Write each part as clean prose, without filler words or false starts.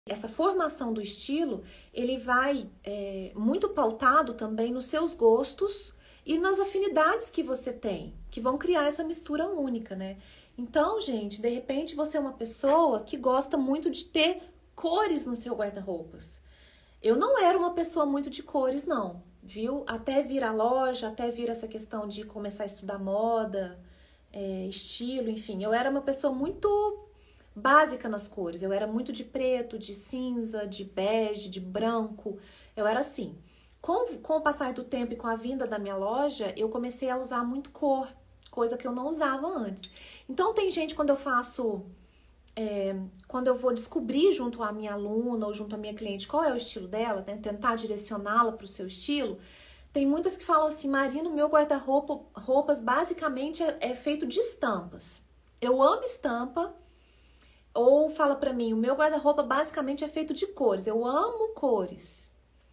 Essa formação do estilo, ele vai muito pautado também nos seus gostos e nas afinidades que você tem, que vão criar essa mistura única, né? Então, gente, de repente você é uma pessoa que gosta muito de ter cores no seu guarda-roupas. Eu não era uma pessoa muito de cores, não, viu? Até vir a loja, até vir essa questão de começar a estudar moda, estilo, enfim. Eu era uma pessoa muito básica nas cores. Eu era muito de preto, de cinza, de bege, de branco. Eu era assim. Com o passar do tempo e com a vinda da minha loja, eu comecei a usar muito cor, coisa que eu não usava antes. Então, tem gente, quando eu faço... quando eu vou descobrir junto à minha aluna ou junto à minha cliente qual é o estilo dela, né, tentar direcioná-la para o seu estilo, tem muitas que falam assim: Marina, o meu guarda-roupas basicamente é feito de estampas. Eu amo estampa. Ou fala pra mim: o meu guarda-roupa basicamente é feito de cores. Eu amo cores.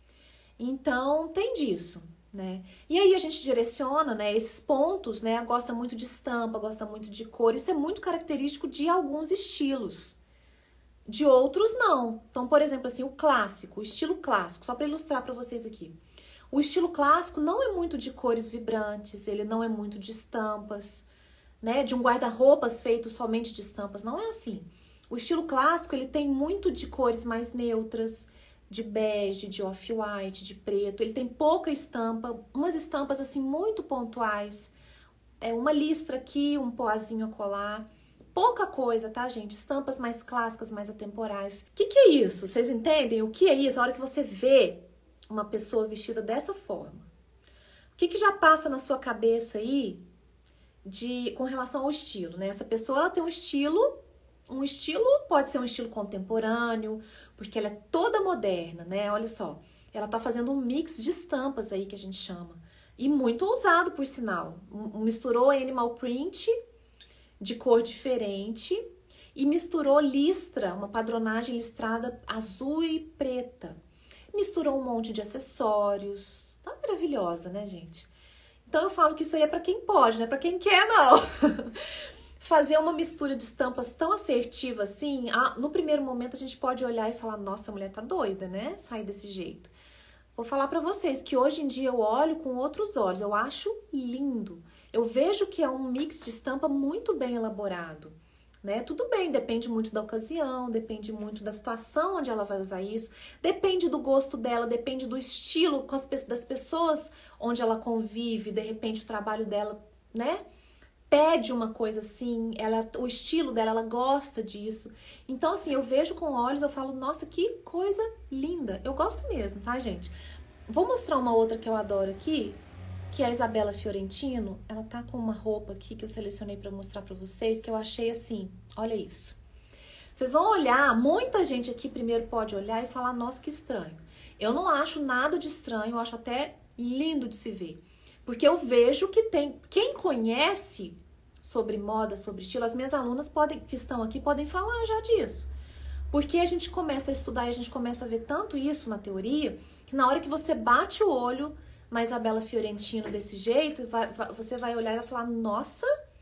Então, tem disso, né? E aí a gente direciona, né, esses pontos, né? Gosta muito de estampa, gosta muito de cor. Isso é muito característico de alguns estilos. De outros, não. Então, por exemplo, assim, o clássico, o estilo clássico, só para ilustrar para vocês aqui. O estilo clássico não é muito de cores vibrantes, ele não é muito de estampas, né? De um guarda-roupas feito somente de estampas, não é assim. O estilo clássico, ele tem muito de cores mais neutras, de bege, de off-white, de preto. Ele tem pouca estampa, umas estampas assim muito pontuais. Uma listra aqui, um poazinho a colar. Pouca coisa, tá, gente? Estampas mais clássicas, mais atemporais. O que é isso? Vocês entendem o que é isso? A hora que você vê uma pessoa vestida dessa forma. O que já passa na sua cabeça aí com relação ao estilo, né? Essa pessoa, ela tem um estilo pode ser um estilo contemporâneo, porque ela é toda moderna, né? Olha só, ela tá fazendo um mix de estampas aí, que a gente chama. E muito ousado, por sinal. Misturou animal print de cor diferente e misturou listra, uma padronagem listrada azul e preta. Misturou um monte de acessórios. Tá maravilhosa, né, gente? Então eu falo que isso aí é pra quem pode, não é pra quem quer, não. Fazer uma mistura de estampas tão assertiva assim, no primeiro momento a gente pode olhar e falar: nossa, a mulher tá doida, né? Sair desse jeito. Vou falar pra vocês que hoje em dia eu olho com outros olhos, eu acho lindo. Eu vejo que é um mix de estampa muito bem elaborado, né? Tudo bem, depende muito da ocasião, depende muito da situação onde ela vai usar isso, depende do gosto dela, depende do estilo das pessoas onde ela convive, de repente o trabalho dela, né? Pede uma coisa assim, o estilo dela, ela gosta disso. Então, assim, eu vejo com olhos, eu falo: nossa, que coisa linda. Eu gosto mesmo, tá, gente? Vou mostrar uma outra que eu adoro aqui, que é a Isabella Fiorentino. Ela tá com uma roupa aqui que eu selecionei pra mostrar pra vocês, que eu achei assim, olha isso. Vocês vão olhar, muita gente aqui primeiro pode olhar e falar: nossa, que estranho. Eu não acho nada de estranho, eu acho até lindo de se ver. Porque eu vejo que tem... Quem conhece sobre moda, sobre estilo, as minhas alunas que estão aqui podem falar já disso. Porque a gente começa a estudar e a gente começa a ver tanto isso na teoria, que na hora que você bate o olho na Isabella Fiorentino desse jeito, você vai olhar e vai falar: nossa,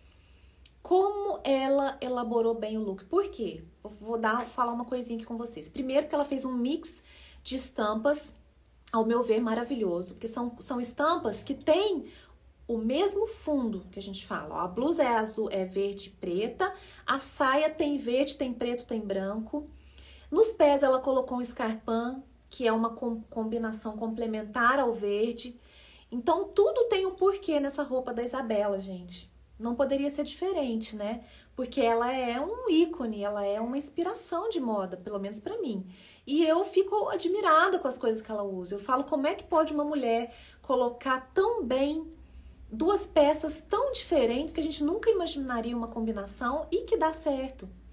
como ela elaborou bem o look. Por quê? Vou falar uma coisinha aqui com vocês. Primeiro que ela fez um mix de estampas, ao meu ver, maravilhoso, porque são estampas que têm o mesmo fundo que a gente fala. Ó, a blusa é azul, é verde e preta, a saia tem verde, tem preto, tem branco. Nos pés ela colocou um escarpão, que é uma combinação complementar ao verde. Então tudo tem um porquê nessa roupa da Isabella, gente. Não poderia ser diferente, né? Porque ela é um ícone, ela é uma inspiração de moda, pelo menos pra mim. E eu fico admirada com as coisas que ela usa. Eu falo: como é que pode uma mulher colocar tão bem duas peças tão diferentes que a gente nunca imaginaria uma combinação e que dá certo?